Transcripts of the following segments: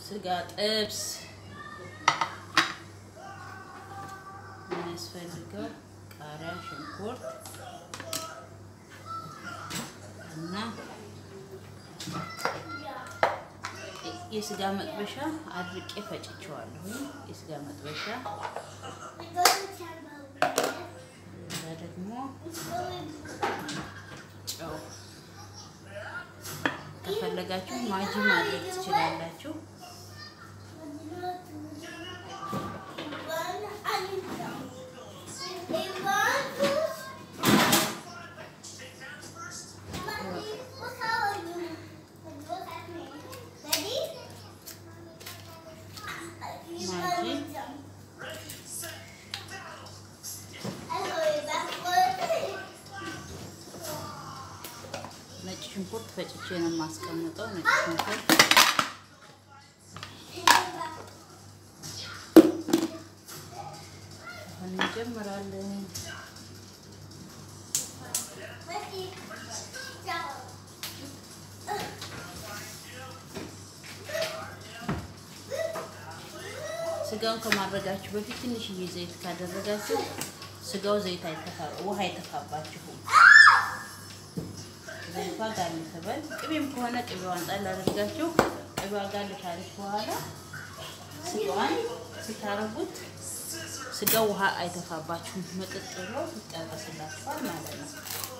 ስጋ ጥብስ የሚያስፈልገው ቃሪያ ሽንኩርት እና የስጋ መጥበሻ አድርቄ ፈጭቼዋለሁ የስጋ መጥበሻ ደግሞ ጨው ከፈለጋችሁ ማጂ ማድረግ ትችላላችሁ ነጭ ሽንኩርት ፈጭቼ ነው ማስቀምጠው ነጭ ሽንኩርት እንጀምራለን ስጋውን ከማድረጋችሁ በፊት ትንሽ ዘይት ካደረጋችሁ ስጋው ዘይት አይተፋ ውሃ አይተፋባችሁ ዘይቷ ጋር ልትበል ቅቤም ከሆነ ቅቤዋን ጣል አድርጋችሁ ቅቤዋ ጋር ልታረሽ በኋላ ስጋዋን ስታረጉት ስጋው ውሃ አይተፋባችሁ መጥጥ ብሎ ይጠበስላችኋል ማለት ነው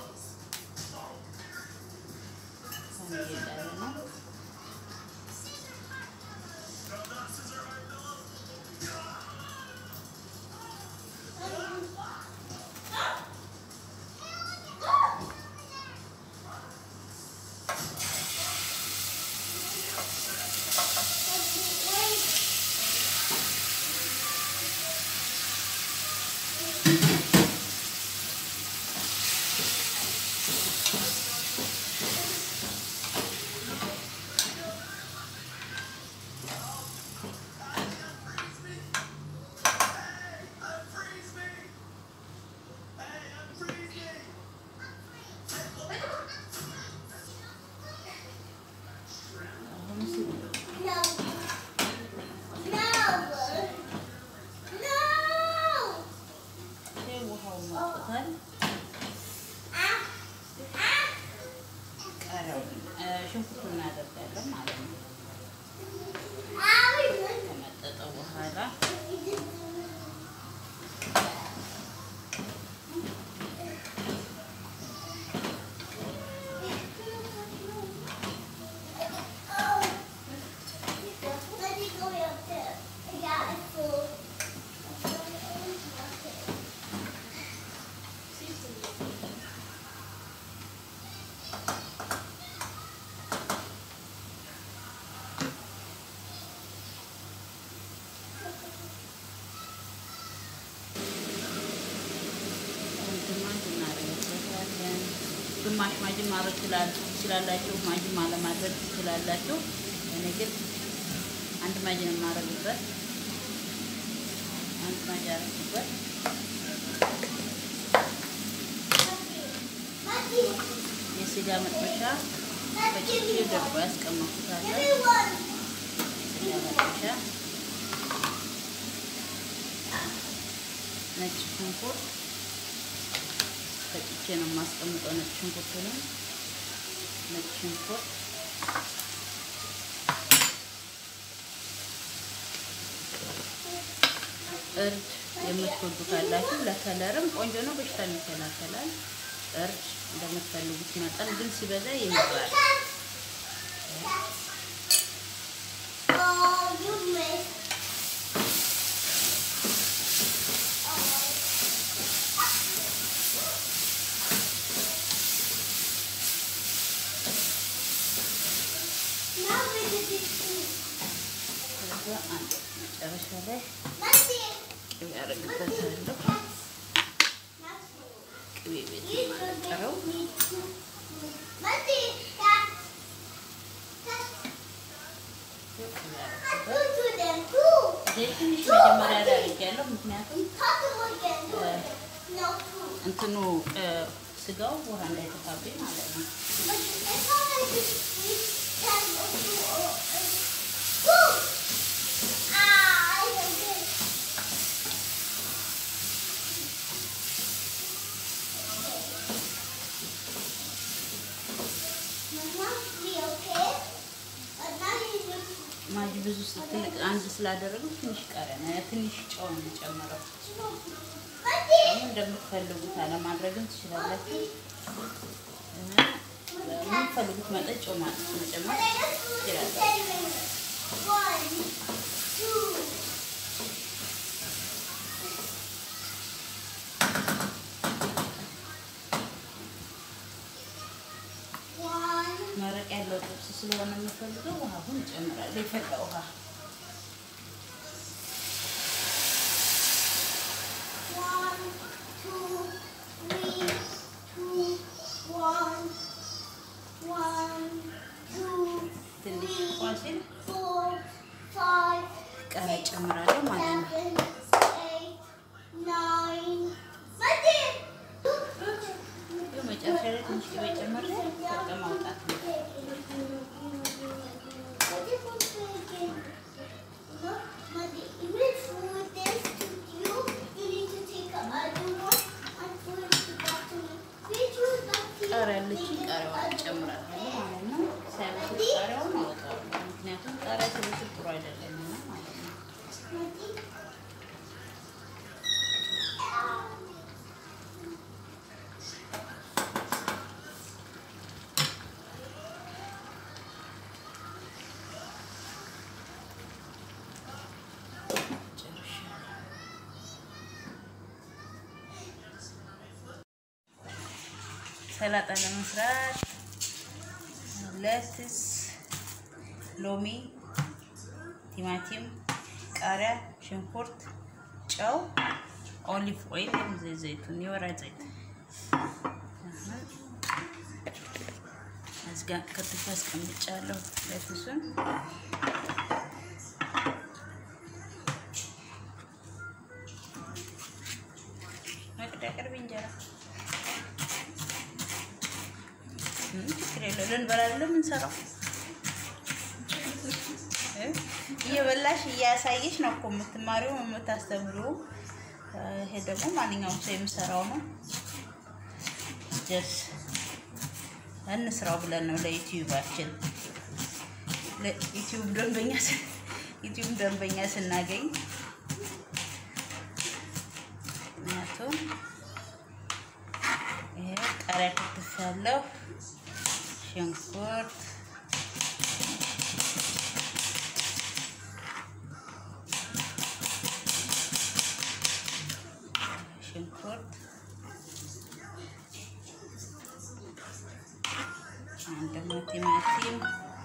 ሽንኩርቱን እናደርጋለን ማለት ነው ከመጠጠው በኋላ ግማሽ ማጂ ማድረግ ትችላላችሁ ማጂ ማለማድረግ ትችላላችሁ እኔ ግን አንድ ማጂ ነው ማረግበት አንድ ማጂ አረግበት የስጋ መጥበሻ በጭቼ ደርቆ ያስቀመጥኩታል ስጋ መጥበሻ ነጭ ሽንኩርት ፈጭቼ ነው ማስቀምጠው ነጭ ሽንኩርቱን ነጭ ሽንኩርት እርድ የምትወዱ ካላችሁ ለከለርም ቆንጆ ነው በሽታን ይከላከላል እርድ እንደምትፈልጉት መጠን ግን ሲበዛ ይመጣል መጨረሻ ላይ ቅቤ አደርግበታለሁ ቅቤ ቤት ማጠረው ትንሽ መጀመሪያ ላይ አድርጌያለሁ ምክንያቱም እንትኑ ስጋው ውሃ እንዳይተፋብኝ ማለት ነው ማጂ ብዙ ትልቅ አንድ ስላደረገው ትንሽ ቃሪያ ነው ትንሽ ጨው ነው ጨምረው አሁን እንደምትፈልጉት አለማድረግም ትችላላችሁ የምትፈልጉት መጠን ጨው መጨመር ትችላላችሁ መረቅ ያለው ጥብስ ስለሆነ የምፈልገው ውሃውን እጨምራለሁ የፈላ ውሃ ትንሽ ቋሲል ቃሪያ እጨምራለሁ ማለት ነው መጨረሻ ላይ ትንሽ ቅቤ ጨምሬ ማውጣት ነው ቃሪያ ያለችኝ ቃሪያዋን እጨምራለሁ ማለት ነው ሳይበስል ቃሪያውን አወጣዋለሁ ምክንያቱም ቃሪያ ሲበስል ጥሩ አይደለም ማለት ነው ሰላጣ ለመስራት ለትስ ሎሚ ቲማቲም ቃሪያ ሽንኩርት ጨው ኦሊቭ ኦይል ዘይቱን የወይራ ዘይት አዝጋ ከትፍ አስቀምጫለሁ ለትሱን መቅደቅር እንጀራ ልንበላለን እንሰራው እየበላሽ እያሳየሽ ነው እኮ የምትማሪው የምታስተምሪው ይሄ ደግሞ ማንኛውም ሰው የሚሰራው ነው ጀስ እንስራው ብለን ነው ለዩቲዩባችን ለዩቲዩብ ደንበኛ ስናገኝ ምክንያቱም ይሄ ቃሪያ ከተፈለው ሽንኩርት አንድ ቲማቲም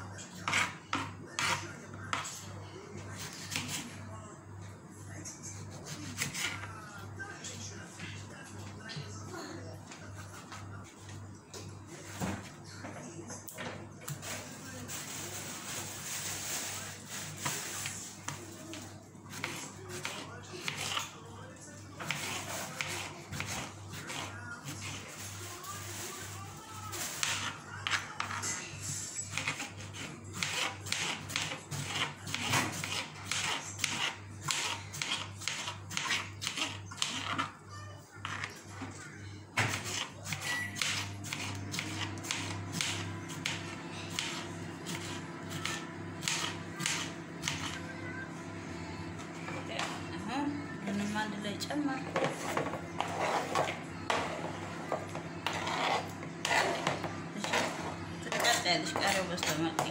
አንድ ላይ ጨመርኩ ትቀጥያለሽ ቃሪያው በስተመጪ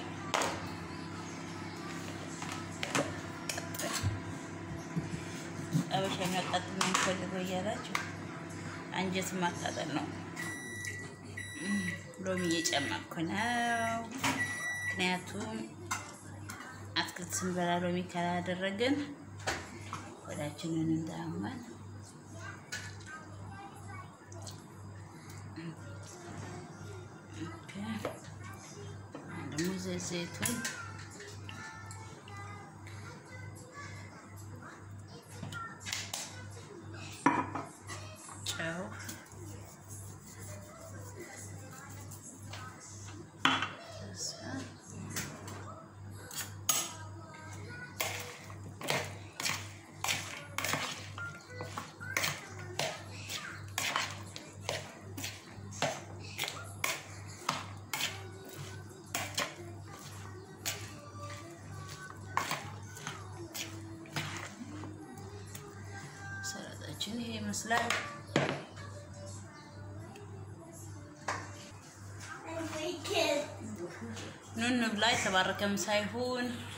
አበሻ የሚያቃጥል ነው የሚፈልገው እያላችሁ አንጀት ማቃጠል ነው ሎሚ እየጨመርኩ ነው ምክንያቱም አትክልት ስንበላ ሎሚ ካላደረግን ወዳችንን እንዳያመን ደግሞ ዘይቱን ጨው ምግባችን ይሄ ይመስላል። ኑን ብላ የተባረከ ምሳ ይሁን።